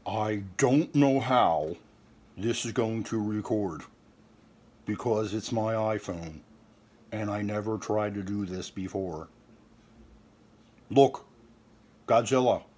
I don't know how this is going to record because it's my iPhone and I never tried to do this before. Look, Godzilla,